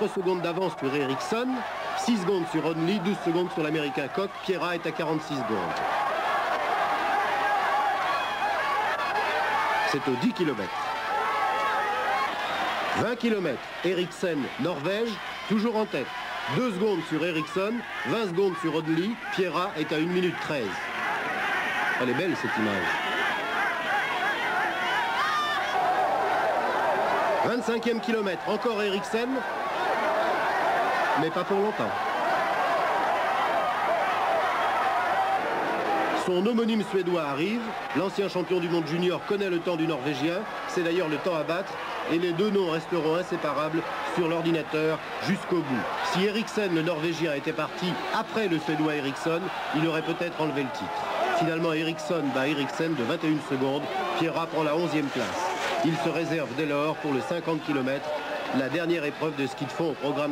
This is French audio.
secondes d'avance sur Ericsson, 6 secondes sur Onley, 12 secondes sur l'américain Koch. Pierra est à 46 secondes. C'est au 10 km. 20 km, Ericsson, Norvège, toujours en tête. 2 secondes sur Ericsson, 20 secondes sur Onley. Pierra est à 1 minute 13. Elle est belle cette image. 25e kilomètre, encore Ericsson, mais pas pour longtemps. Son homonyme suédois arrive. L'ancien champion du monde junior connaît le temps du Norvégien. C'est d'ailleurs le temps à battre. Et les deux noms resteront inséparables sur l'ordinateur jusqu'au bout. Si Ericsson, le Norvégien, était parti après le Suédois Ericsson, il aurait peut-être enlevé le titre. Finalement, Ericsson bat Ericsson de 21 secondes. Pierra prend la 11e place. Il se réserve dès lors pour le 50 km, la dernière épreuve de ski de fond au programme.